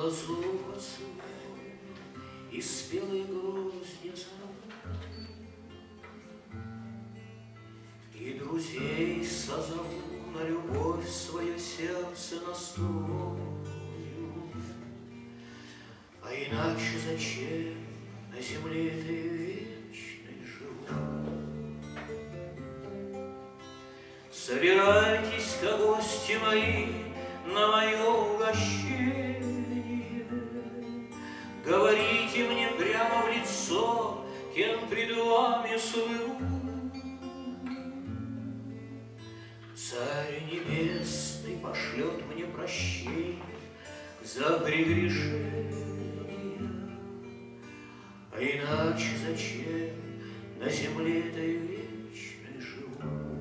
лазурь поцелуй и спелый грустница, и друзей созову на любовь свое сердце настрою. А иначе зачем на земле этой вечной живу? Собирайтесь-ка, гости мои, на мое угощение, говорите мне прямо в лицо, кем пред вами слыву. Царь небесный пошлет мне прощение за прегрешение, а иначе зачем на земле этой вечной живу?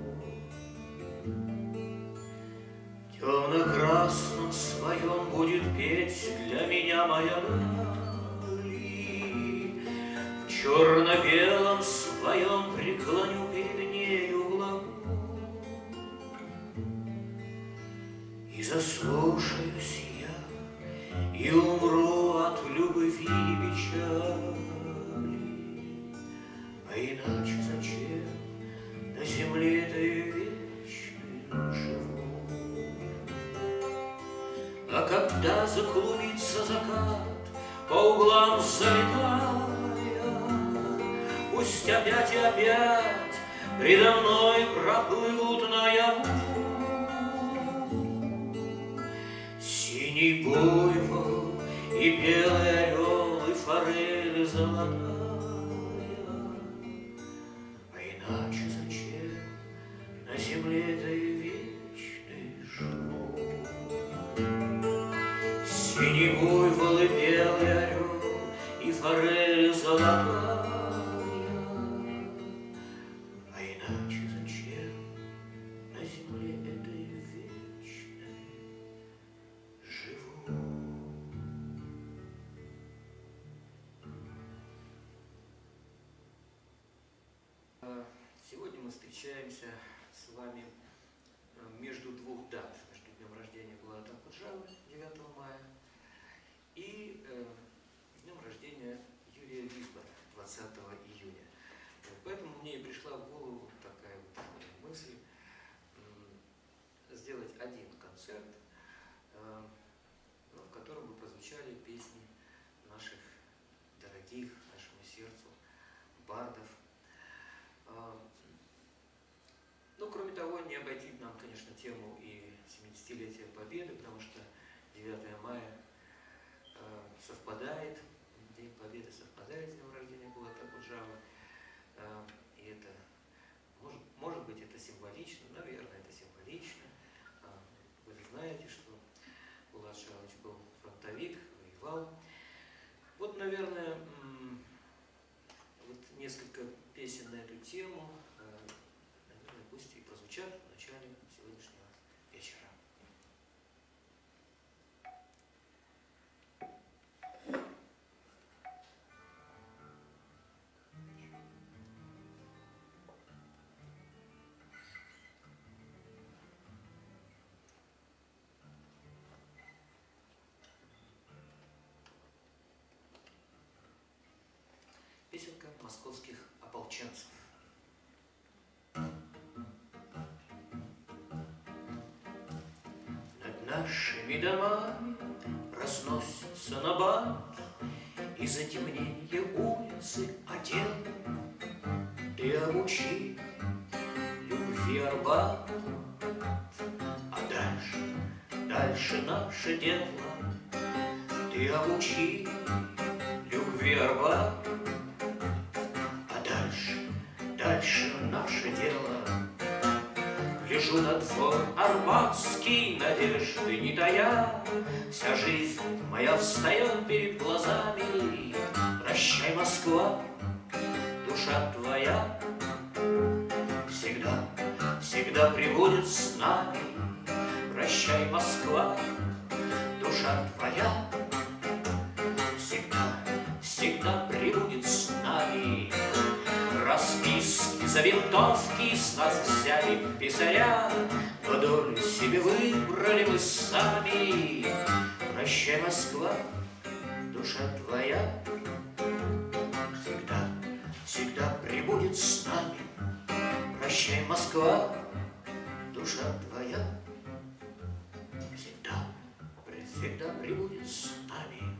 В темно-красном своем будет петь для меня моя даль, в черно-белом своем преклоню перед нею главу и заслушаюсь я, и умру от любви и печали. А иначе зачем на земле этой вечной живу? А когда заклубится закат, по углам залетая, пусть опять и опять предо мной проплывут наяву синий буйвол и белый орел и форель золотая. А иначе зачем на земле этой вечной живу? Синий буйвол и белый орел и форель золотая. А иначе зачем на земле этой вечной живу? Сегодня мы встречаемся с вами между двух дат, между днем рождения Булата Акуджавы 9 мая и днем рождения Юрия Висбора 20 июня. Поэтому мне и пришла в голову такая вот мысль сделать один концерт, в котором бы прозвучали песни наших дорогих, нашему сердцу бардов. Ну, кроме того, не обойти нам, конечно, тему и 70-летия Победы, потому что 9 мая совпадает, День Победы совпадает с днем рождения Булата Акуджавы. И это, может быть, это символично, наверное, это символично. Вы же знаете, что Булат Шалович был фронтовик, воевал. Вот, наверное, вот несколько песен на эту тему, наверное, пусть и прозвучат в начале сегодняшнего вечера. Песенка московских ополченцев. Над нашими домами разносится набат, и затемнение улицы одел. Ты обучи любви Арбат, а дальше наше дело. Ты обучи любви Арбат, дальше наше дело. Гляжу на двор арбатский, надежды не тая, вся жизнь моя встает перед глазами. Прощай, Москва, душа твоя всегда пребудет с нами. Прощай, Москва, душа твоя всегда пребудет с нами. Расписки за винтовки с нас взяли писаря, но долю себе выбрали мы сами. Прощай, Москва, душа твоя всегда, всегда пребудет с нами. Прощай, Москва, душа твоя всегда, всегда пребудет с нами.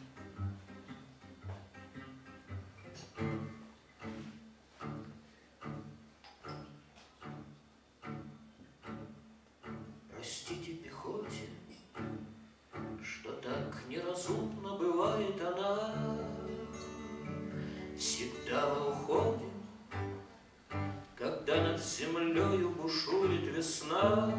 Простите пехоте, что так неразумно бывает она. Всегда мы уходим, когда над землею бушует весна,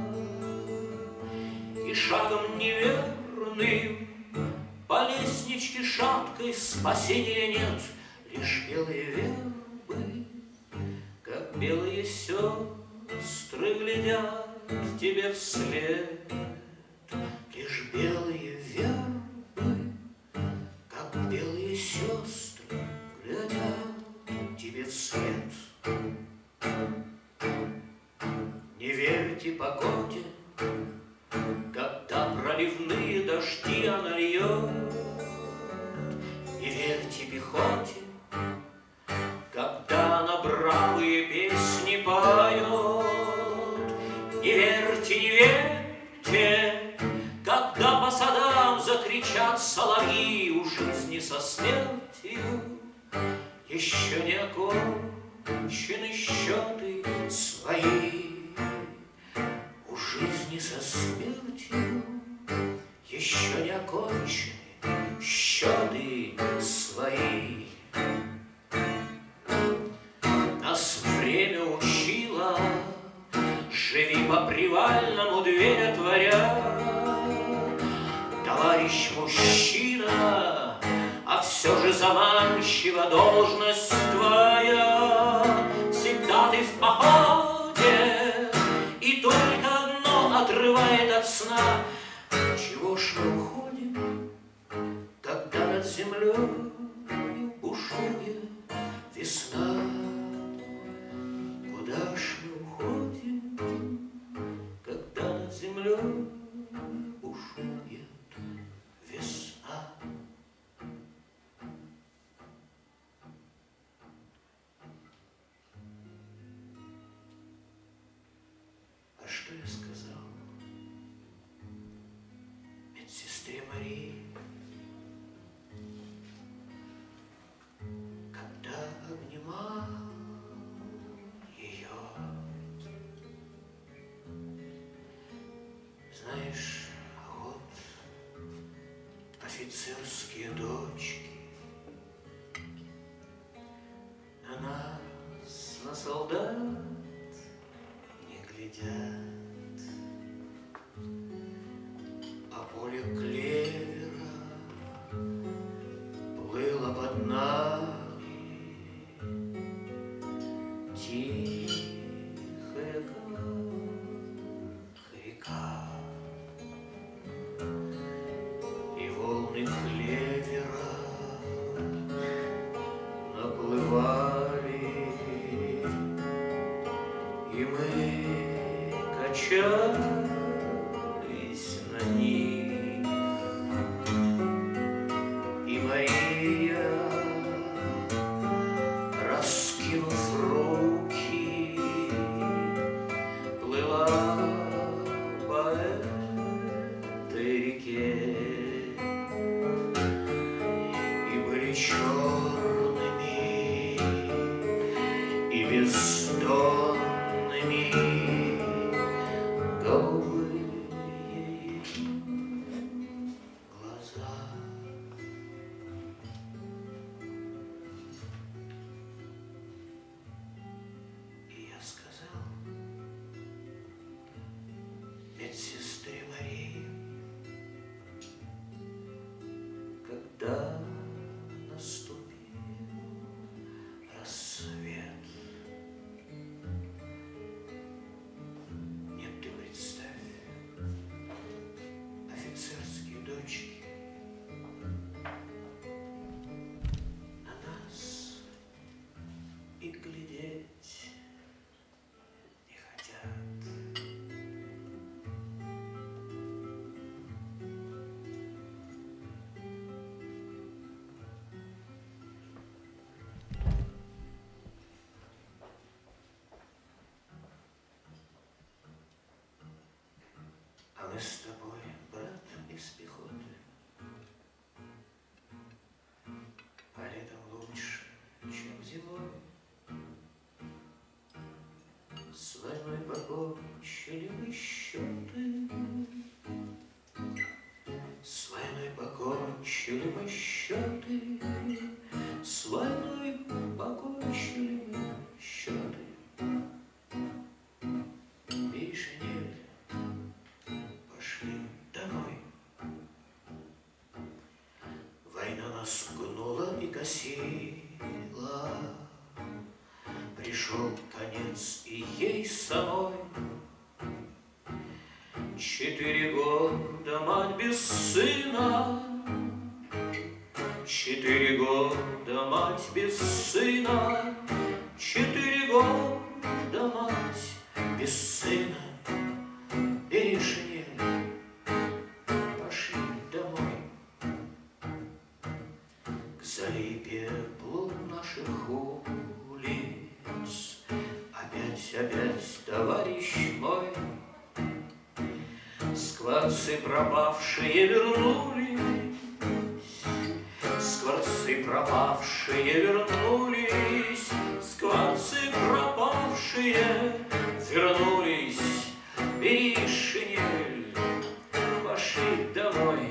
и шагом неверным по лестничке шаткой спасения нет. Лишь белые вербы, как белые сестры, глядят тебе вслед. Лишь белые вербы, как белые сестры, глядят тебе вслед. Не верьте погоде, когда проливные дожди она льет. Не верьте пехоте, когда она бравые песни поет. Не верьте, не верьте, когда по садам закричат соловьи. У жизни со смертью еще не окончены счеты свои. У жизни со смертью еще не окончены счеты свои. Нас время учило, живи по привальному, дверь отворя. Товарищ мужчина, а все же заманчива должность твоя. Всегда ты в походе, и только одно отрывает от сна. Чего ж мы уходим, когда над землей бушует весна? Куда ж мы уходим, когда над землей бушует весна? А что я сказал медсестре Марии, когда обнимал ее? Знаешь, вот офицерские дочки на нас, на солдат, не глядят, а поле клевера плыло под нами, тихая, как река, и волны клевера Мы с тобой, брат, из пехоты, а летом лучше, чем зимой. С войной покончили мы счеты, с войной покончили мы счеты, с войной покончили мы счеты. Мишенель, пошли домой. Война нас гнула и косила, пришел конец и ей самой. 4 года мать без сына, 4 года мать без сына, 4 года мать без сына. Бери шинель, пошли домой. К заре пеплу наших улиц опять, товарищ мой, скворцы пропавшие вернулись, скворцы пропавшие вернулись, скворцы пропавшие вернулись. Бери шинель, пошли домой.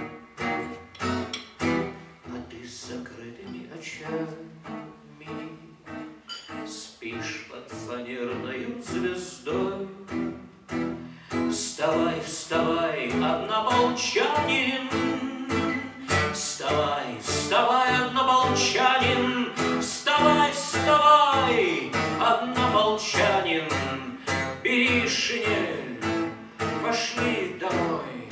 А ты с закрытыми очами спишь под фанерною звездой. Вставай, вставай, однополчанин, вставай, вставай, однополчанин, вставай, вставай, однополчанин. Бери шинель, пошли домой.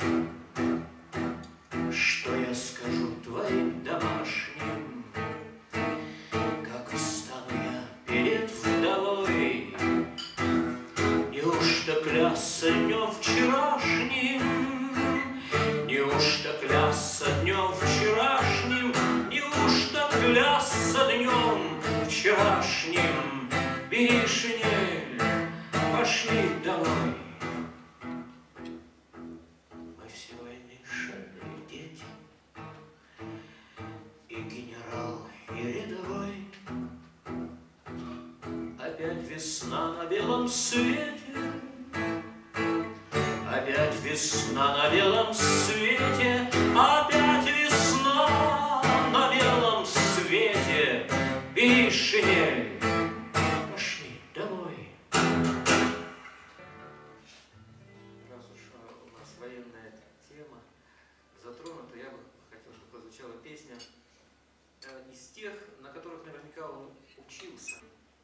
Что я скажу твоим домашним, как встану я перед вдовой? Неужто клясться днем вчерашним, неужто клясться днем вчерашним, неужто клясться днем вчерашним? Бери шинель, пошли домой. Мы все войны шальные дети, и генерал, и рядовой. Опять весна на белом свете, опять весна на белом свете, опять весна на белом свете. Бери шинель, пошли домой. Раз уж у нас военная тема затронута, я бы хотел, чтобы прозвучала песня из тех, на которых наверняка он учился.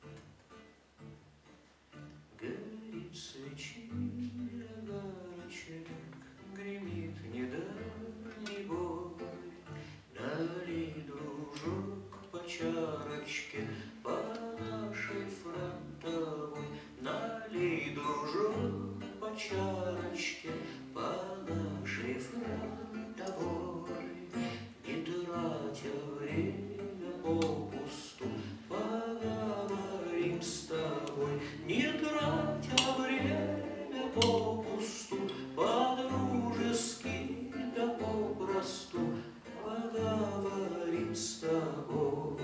Горит свечи, огарочек, гремит недальний бой. Налей, дружок, по чарочке, по нашей фронтовой. Налей, дружок, по чарочке, по нашей фронтовой. Не тратя время попусту, поговорим с тобой. Не тратя время попусту, по-дружески да попросту поговорим с тобой.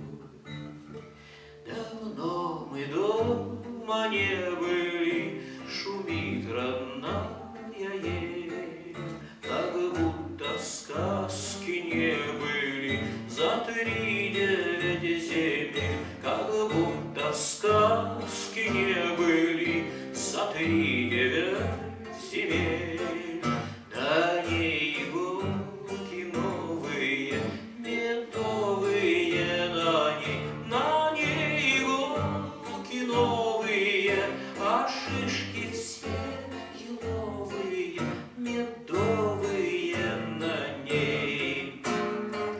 Давно мы дома не были, шумит родная ель, как будто сказки не были за 3-9 земель, как будто сказки не были за 3-9 земель. Да не иголки новые, медовые на ней иголки новые, а шишки все еловые, медовые на ней.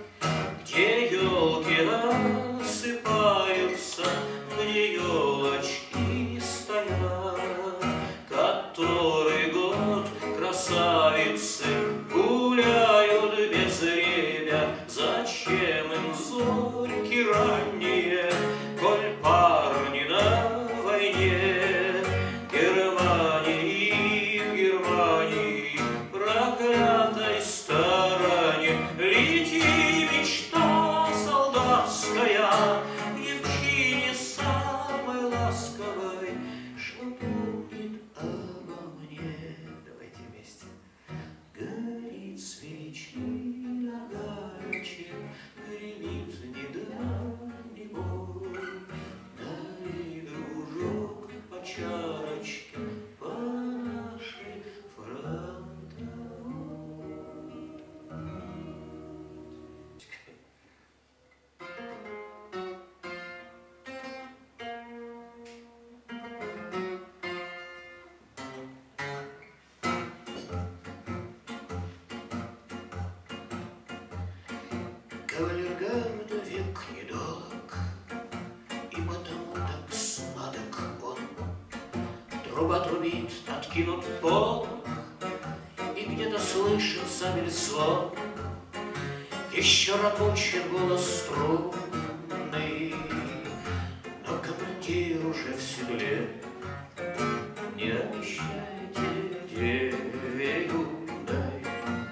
Кавалергарда век недолг, и потому так сладок он. Труба трубит, откинут полог, и где-то слышится звон. Еще ракочет голос струнный, но командир уже в седле. Не обещайте деве юной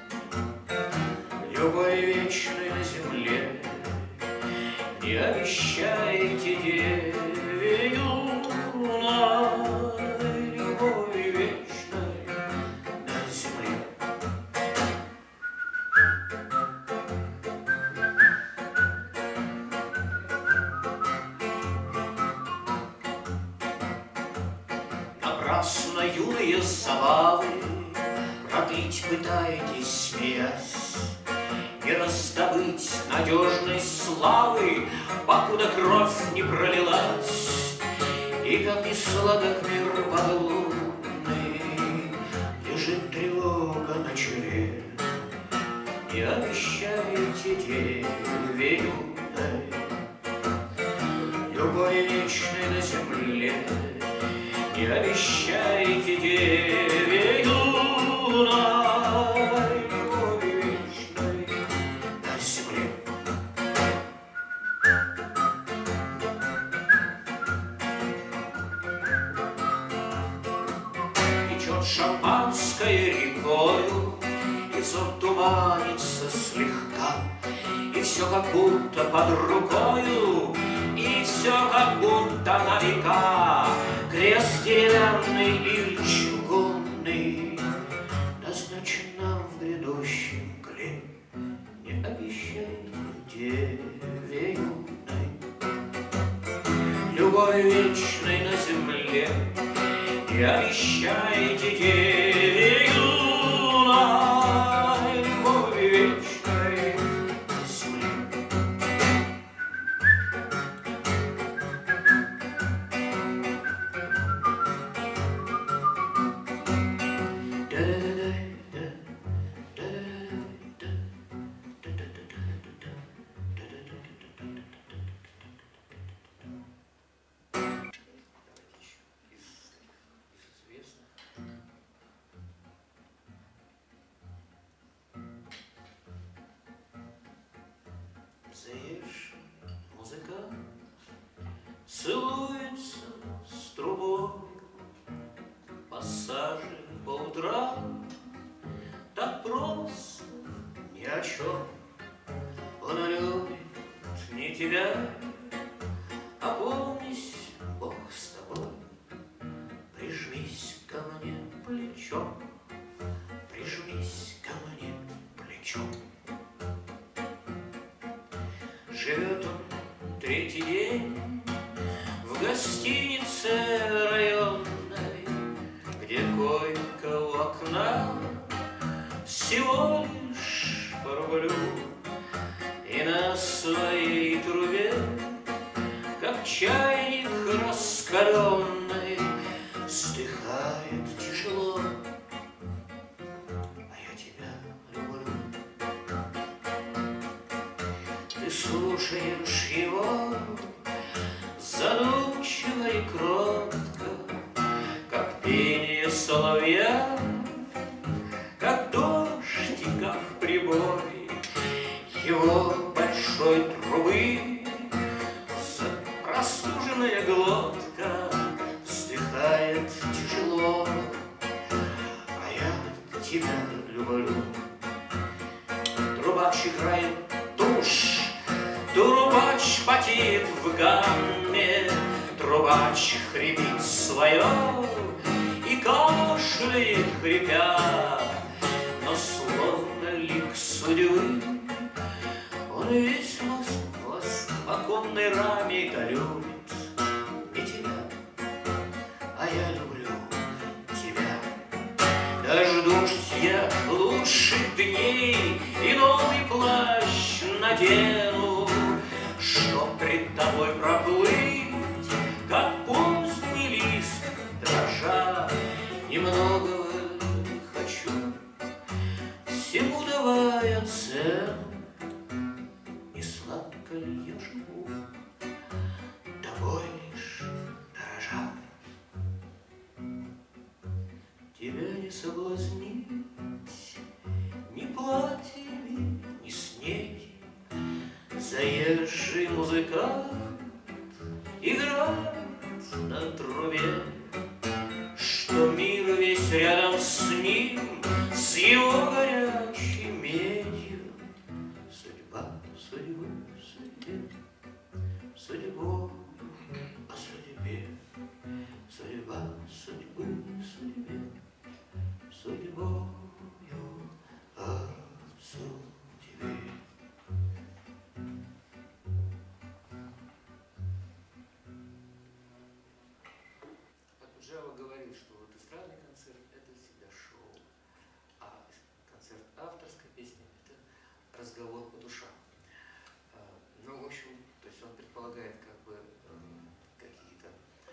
любовь вечной на земле. Не обещайте деве юной любовь вечной на земле. Напрасно юные забавы продлить пытаетесь, смеясь, не раздобыть надежной славы, покуда кровь не пролилась. И как не сладок мир подлунный, лежит тревога на челе. Не обещайте деве юной любовь вечной на земле. Не обещайте деве юной любовь вечной на земле. Течет шампанское рекою, и взор туманится слегка, и все как будто под рукою, и все как будто на века. Крест деревянный или чугунный назначен нам в грядущем кле. Не обещайте деве юной любовь вечной на земле. Не обещайте деве юной любовь вечной на земле. Заешь, музыкант целуется с трубой, пассажи по утрам так просто ни о чем. Он любит не тебя, а помнись, Бог с тобой. Прижмись ко мне плечом, прижмись ко мне плечом. Живет он третий день в гостинице районной, где койка у окна всего лишь по рублю. И на своей трубе, как чайник раскаленный, вздыхает тяжело. А я тебя люблю. Ты слушаешь его задумчиво и кротко, как пение соловья, как дождь и как прибой его большой трубы. Простуженная глотка вздыхает тяжело. А я тебя люблю. Трубач играет тушь, трубач потеет в гамме, трубач хрипит свое и кашляет хрипя. Но словно лик судьбы он весь в оконной раме любит и тебя, а я люблю тебя. Дождусь я лучших дней и новый плащ надену, чтоб пред тобой проплыть, как поздний лист дрожа. Немного хочу, всему давая цену, и только я живу, тобой лишь дорожа. Тебя не соблазнить ни платьями, ни снеги. Заезжий музыкант играет на трубе, что мир весь рядом с ним, с его горячей медью. Судьба судьбы судьбе, судьбу о судьбе, судьба судьбы судьбе, судьбою о судьбе. Акуджава говорит, что вот эстрадный концерт – это всегда шоу, а концерт авторской песни – это разговор по душам. Ну, в общем, то есть он предполагает как бы какие-то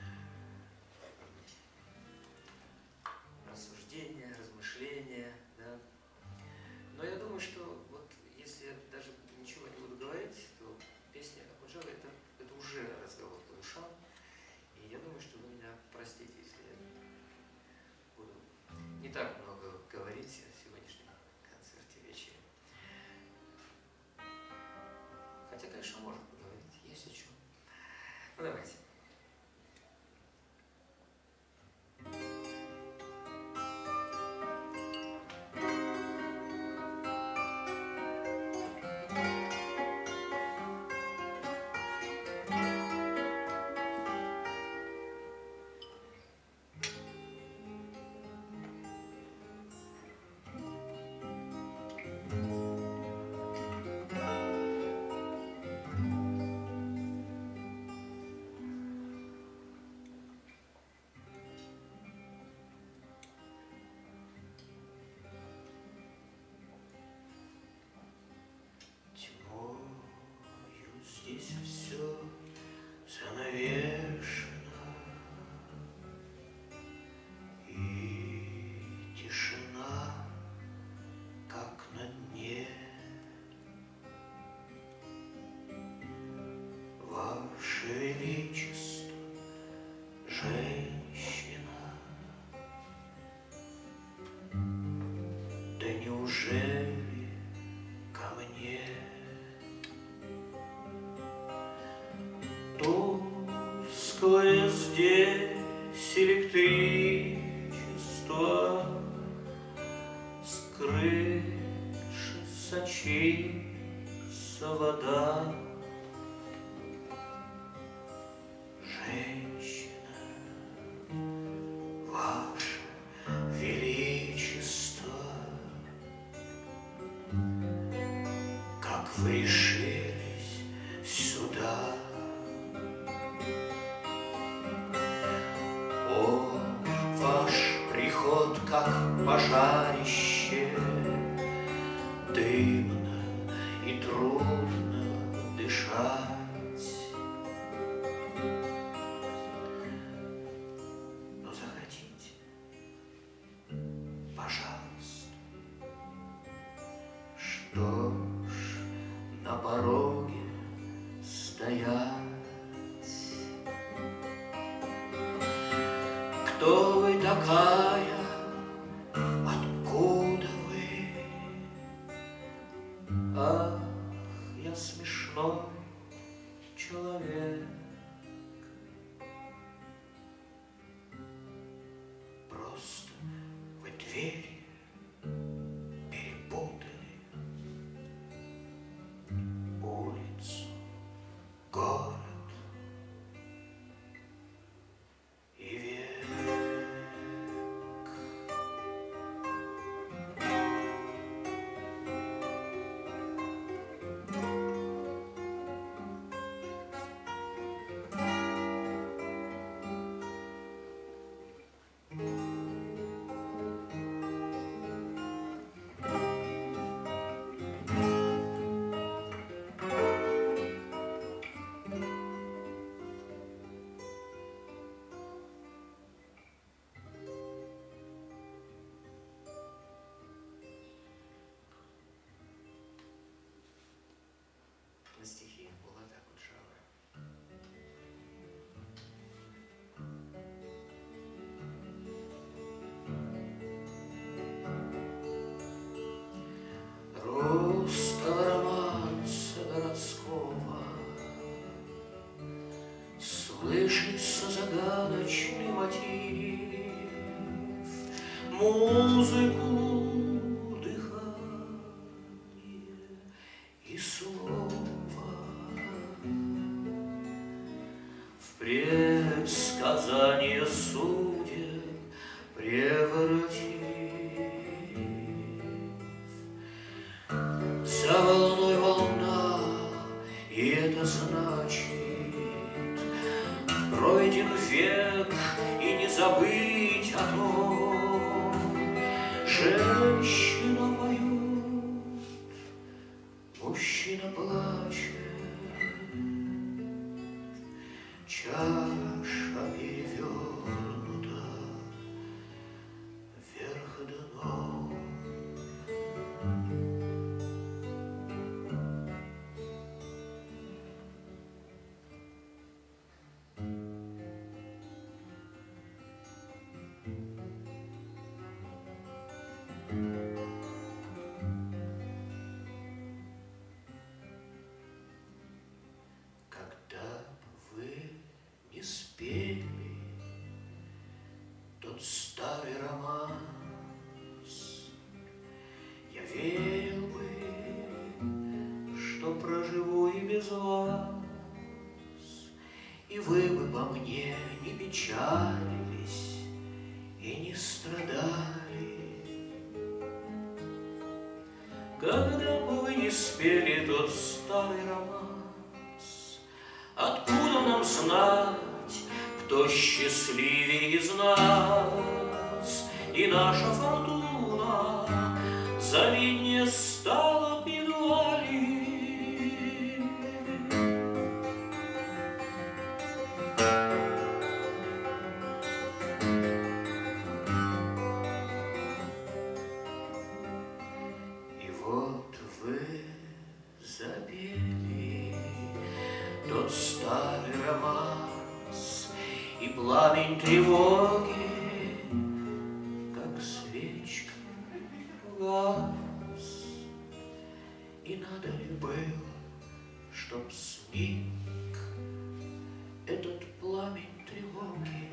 рассуждения, размышления, да. Но я думаю, что вот если я даже ничего не буду говорить, то песня Акуджавы – это уже разговор по душам. И я думаю, что вы меня простите, если я буду не так много говорить о сегодняшнем концерте вечере. Хотя, конечно, можно поговорить, есть о чем. Ну, давайте. Здесь все занавешено, и тишина, как на дне. Ваше Величество, женщина, да неужели ко мне? Тусклое здесь электричество, с крыши сочится вода. Женщина, ваше величество, как вы решились сюда? О, ваш приход, как пожарище, дымно и трудно дышать. Но заходите, пожалуйста. Что ж на пороге стоять? Кто вы такая? Откуда вы? Ах, я смешной человек. Просто вы двери перепутали, улицу, город и век. вечный мотив, музыку, дыхание и слово в предсказание судеб превратив. За волной волна, и это значит, пройден век, и не забыть о том. Женщина поет, мужчина плачет, чаша перевернута вверх дном. Когда вы не спели тот старый романс, я верил бы, что проживу и без вас, и вы бы по мне не печалились и не страдали. Когда бы вы не спели тот старый романс, откуда нам знать, кто счастливее из нас? И наша фортуна завиднее стала едва ли. И вот вы запели тот старый романс, и пламень тревоги, как свечка, газ. И надо ли было, чтоб сник этот пламень тревоги?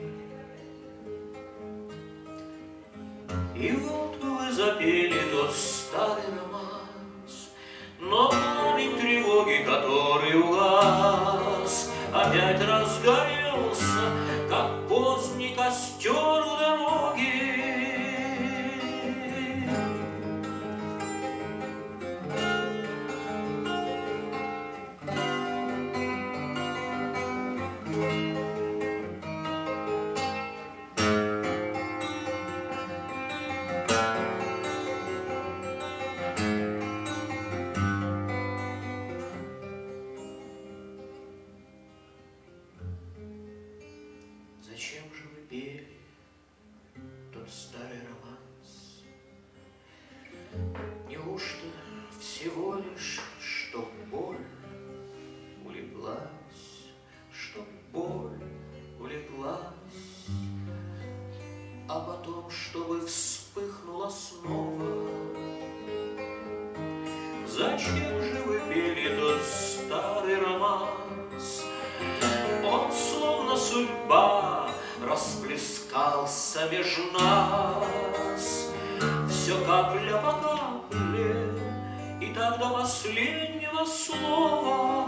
И вот вы запели тот старый романс, но пламень тревоги, который угас, опять разгорелся, как поздний костер у дороги. Зачем же вы пели тот старый романс? Неужто всего лишь, чтоб боль улеглась, чтоб боль улеглась, а потом, чтобы вспыхнула снова? Зачем же вы пели тот старый романс? Он словно судьба расплескался меж нас, все капля по капле, и так до последнего слова.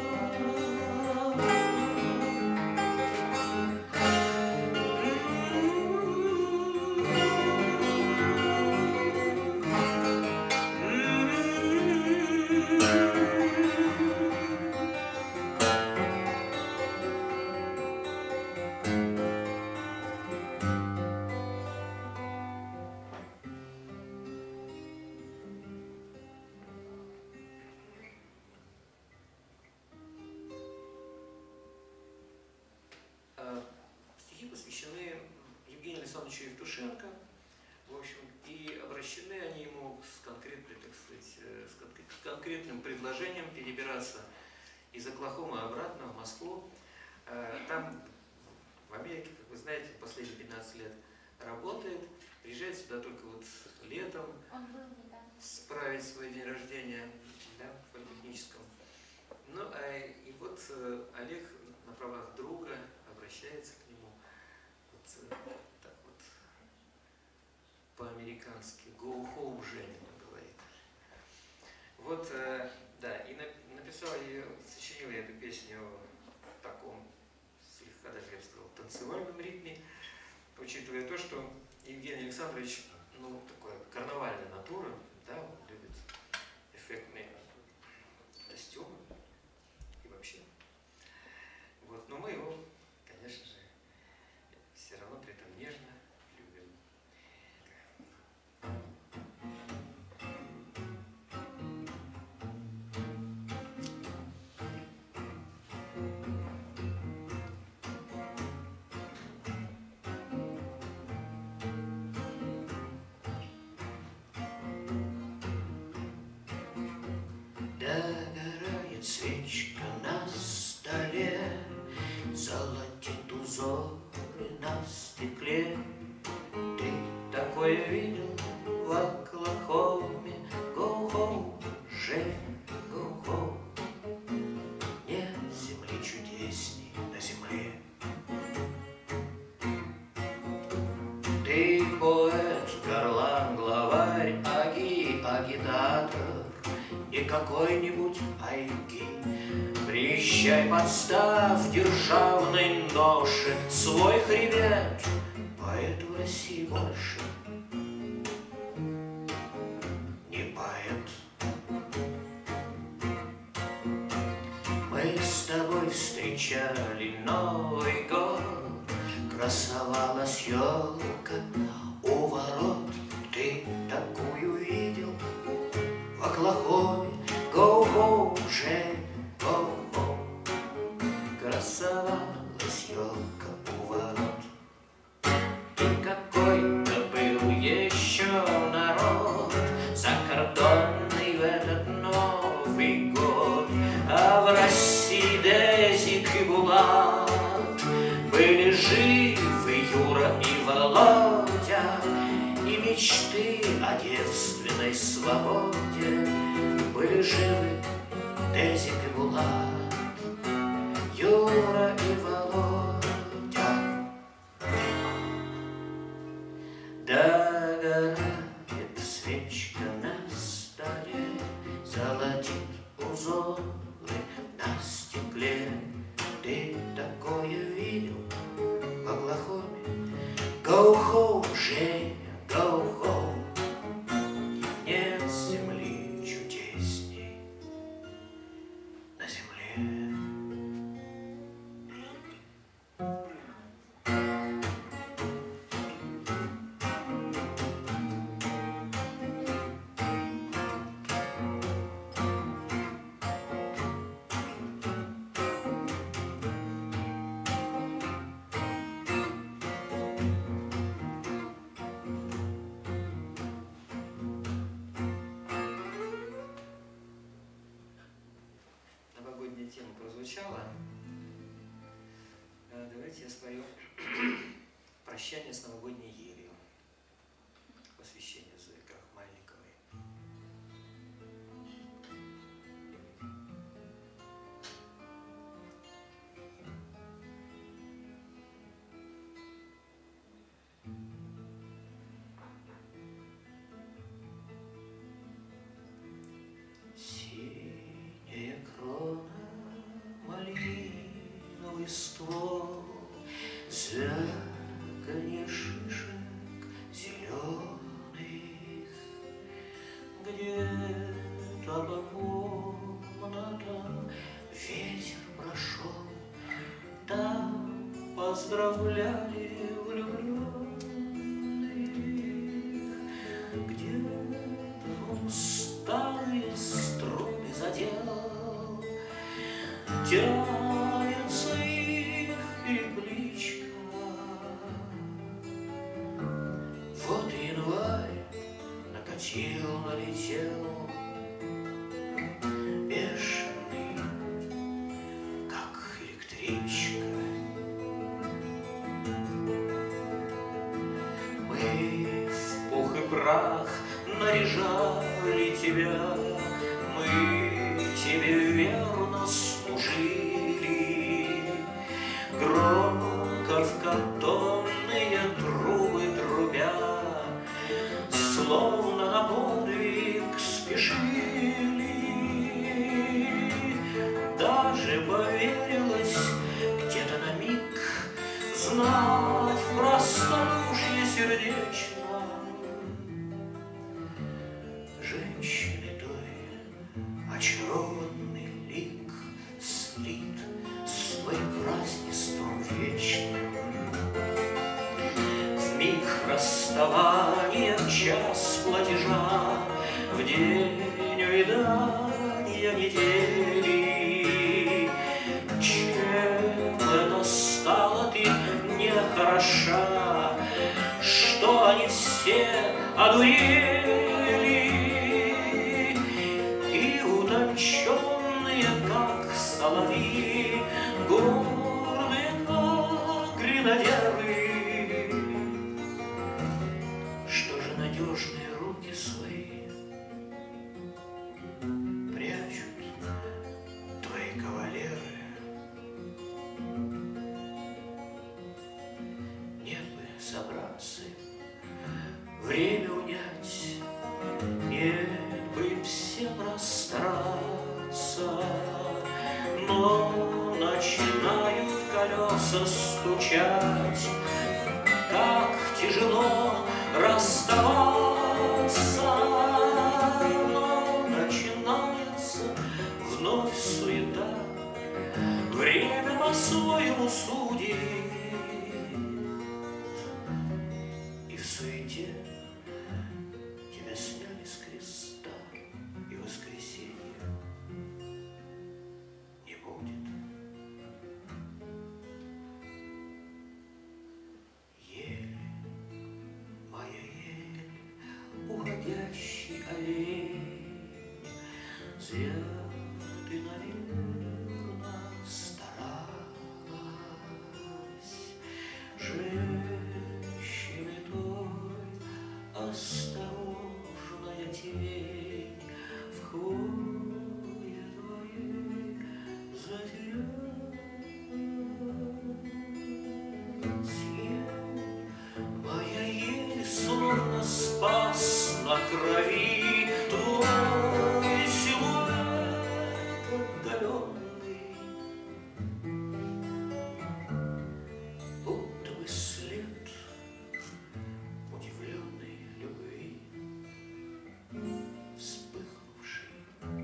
Стихи посвящены Евгению Александровичу Евтушенко, в общем, и обращены они ему с конкретной, так сказать, с конкретным предложением перебираться из Оклахомы обратно в Москву. Там, в Америке, как вы знаете, последние 15 лет работает, приезжает сюда только вот летом справить свой день рождения, да, в политехническом. Ну, и вот Олег на правах друга обращается к нему по-американски. Go home, Женя, говорит. Вот, да, и написал я, сочинил я эту песню в таком, слегка даже, я бы сказал, танцевальном ритме, учитывая то, что Евгений Александрович, ну, такой карнавальная натура, да, он любит эффектные костюмы и вообще. Вот, но мы его, конечно же, все равно при этом нежно любим. Догорает свечка на столе, золотит узоры на стекле. Ты такое видел в Оклахоме? Go home, Женя, go home. Нет земли чудесней на земле. Ты поэт, горлан, главарь, агитатор, не какой-нибудь айги. Приезжай, подставь державной ноши свой хребет, поэт в России больше не поэт. Мы с тобой встречали Новый год, красовалась елка у ворот. Ты такую видел в Оклахоме? Go home, Жень, go home. Красовалась елка у ворот. И какой-то был еще народ закордонный в этот Новый год. А в России Дезик и Булат были живы Юра и Володя, и мечты о девственной свободе. Были живы Дезик и Булат, Юра и Володя. Догорает свечка на столе, золотит узоры на стекле. Ты такое видел в Оклахоме? Go home, Женя, go home. Нет земли чудесней на земле. Новогодняя тема прозвучала. Давайте я спою «Прощание с новогодней елью», посвящение Зое Крахмальниковой. Синяя крона, малиновый ствол, звяканье шишек зеленых. Где-то по комнатам ветер прошел, там поздравляли влюбленных. Где-то он старые струны задел, тянется их перекличка. Вот январь накатил, налетел, бешеный, как электричка. Мы в пух и прах наряжали тебя, мы тебе верно служили. Громко в картонные трубы трубя, даже поверилось где-то на миг знать в простодушье сердечно женщины той очарованный лик слит с твоим празднеством вечным. В миг расставания, в час платежа, в день увядания недели, чем это стала ты мне хороша, что они все одурели и утонченные, как соловьи, гордые, как гренадеры. Что же надежные руки свои прячут твои кавалеры? Нет бы собраться, время унять, нет бы всем расстараться, но начинают колеса стучать, как тяжело расставаться, но начинается вновь суета, время по-своему судит, и в суете тебя сняли с креста, и воскресенья не будет. Еле, моя еле, уходящий олень, зря ты, наверно, старалась, женщины той осторожная тень в хвое твоей затерялась. Моя ель словно спас на крови твой силуэт отдаленный, будто бы след удивленной любви, вспыхнувший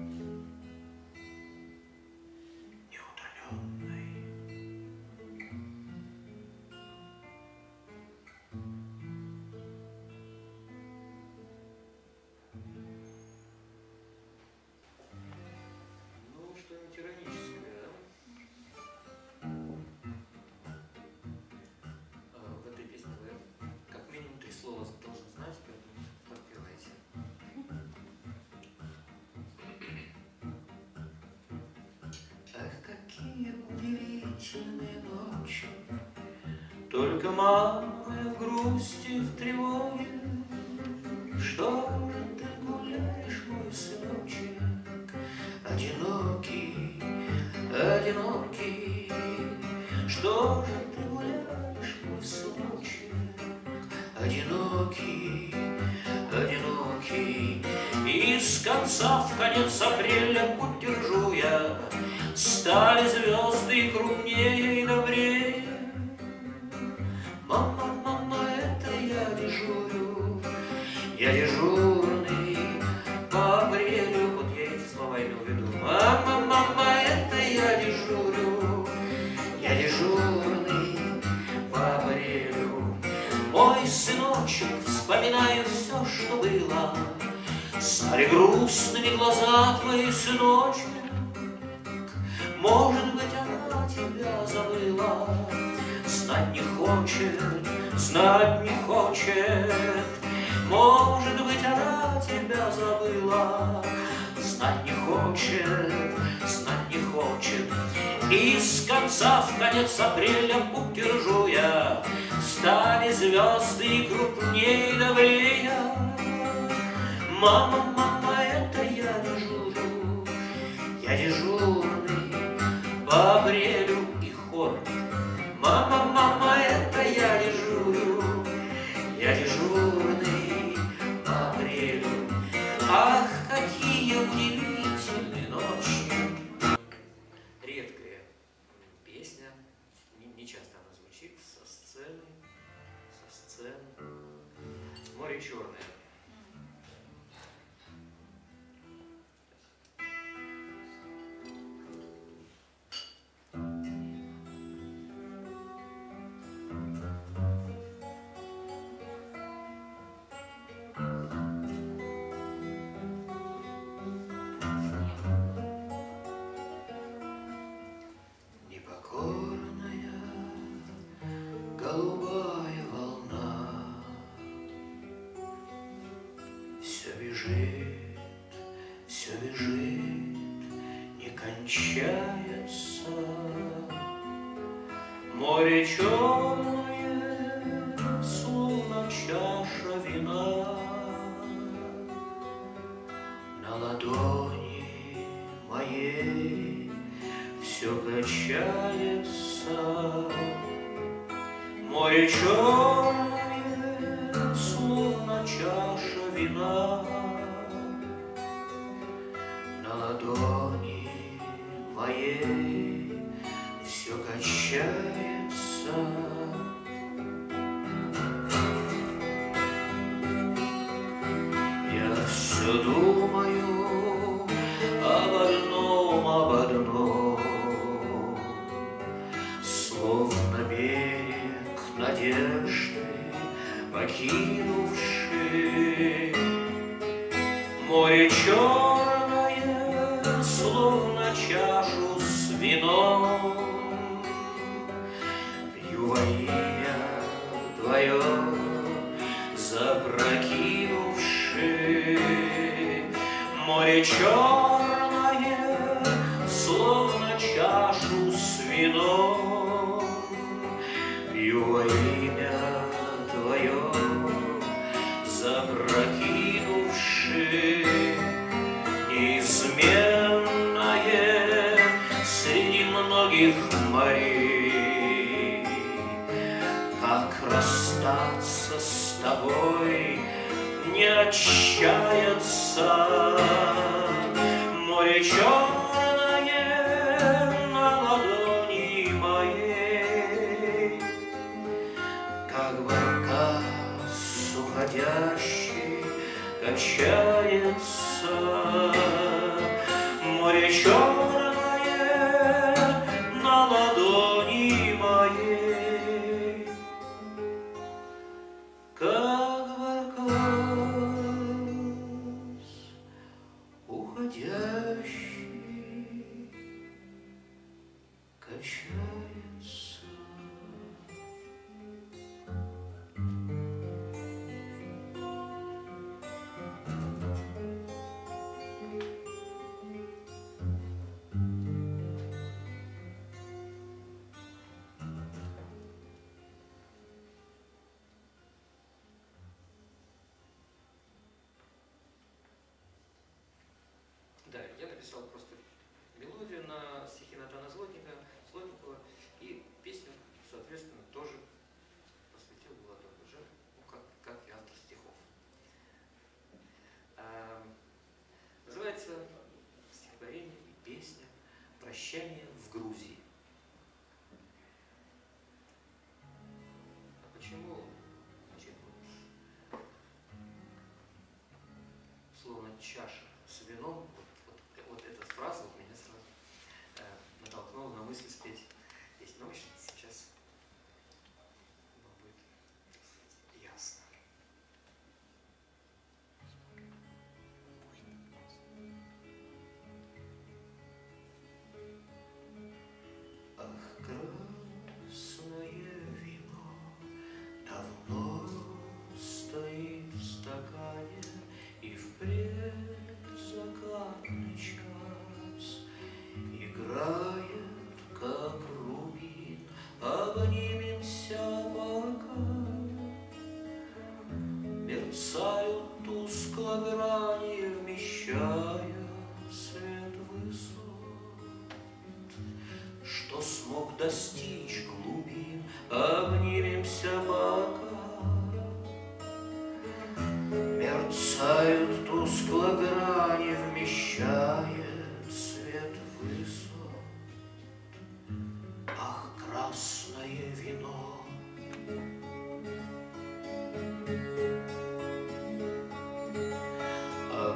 неутоленной. Ну, что-нибудь ироническое, да? В этой песне вы как минимум 3 слова должны знать, поэтому подпевайте. Ах, какие удивительные ночи, только мамы в грусти, в тревоге. Что же ты гуляешь, мой сыночек, одинокий, одинокий? Что же ты гуляешь, мой сыночек, одинокий, одинокий? И с конца в конец апреля, путь держу я, стали звезды крупнее и добрее. Мама, мама, это я дежурю, я дежурный по апрелю. Вот я эти слова имел в виду. Мама, мама, это я дежурю, я дежурный по апрелю. Мой сыночек, вспоминаю все, что было, стали грустными глаза твои, сыночек. Может быть, она тебя забыла, знать не хочет, знать не хочет. Может быть, она тебя забыла, знать не хочет, знать не хочет. И с конца в конец апреля, путь держу я, стали звезды крупнее и добрее. Мама, мама, это я дежурю, я дежурный по апрелю. И хор. Мама, мама, это я дежурю, я дежурный по апрелю. Ах, какие удивительные ночи. Редко кончается. Море черное, словно чаша вина, на ладони моей все качается. Море черное, словно чаша вина, на ладони моей все качается. Я все думаю об одном, словно берег надежды покинувший. Море черное, словно чашу с вином, пью во имя Твое, запрокинувши. Море черное, словно чашу с вином, пью во имя Твое, запрокинувши. Неизменное среди многих морей, как расстаться с Тобой не отчаяться. Море черное на ладони моей, как баркас уходящий качается. Море черное на ладони моей, как баркас уходящий качается. Да, я написал просто мелодию на стихи Натана Злотникова, и песню, соответственно, тоже посвятил Владу уже, ну, как и автор стихов. Называется стихотворение и песня «Прощание в Грузии». А почему, значит, словно чаша с вином, вот эта фраза вот меня сразу натолкнула на мысль спеть песню. Ну, сейчас вам будет, так сказать, ясно. Ах, красное вино давно стоит в стакане, и в предзакатный час играет, как рубин. Обнимемся пока, мерцают тускло грани, вмещая свет высот, что смог достичь глубин. Обнимемся пока, мерцают тускло грани, вмещает свет высот. Ах, красное вино! Ах,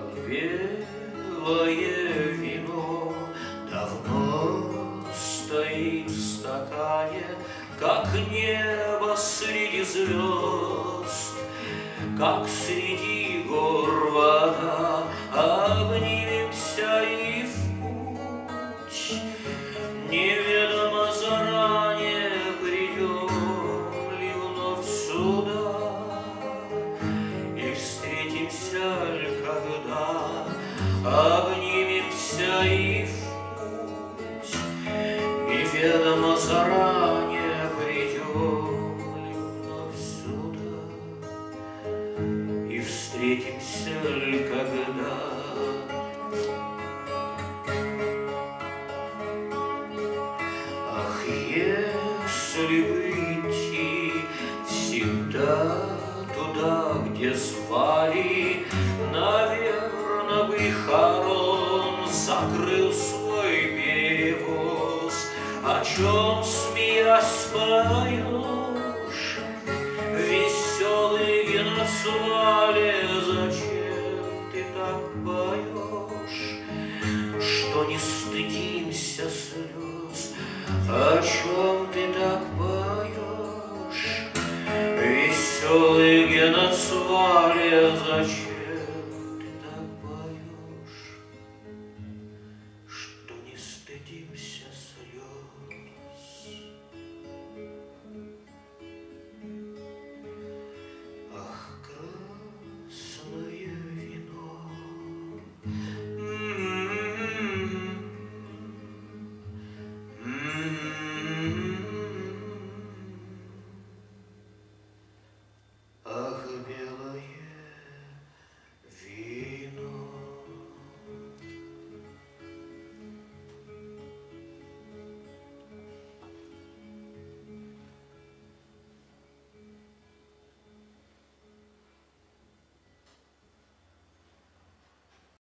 белое вино давно стоит в стакане, как небо среди звезд, как среди гор вода. Обнимемся и в путь, неведомо заранее, придем ли вновь сюда, и встретимся ли когда. Обнимемся и в путь, силой выйти всегда туда, где звали. Наверно, бы Харон закрыл свой перевоз. О чем, смеясь, поешь, веселый Геноцвале, зачем ты так поешь, что не стыдимся слез? О чем ты так поешь, веселый Геноцвале, зачем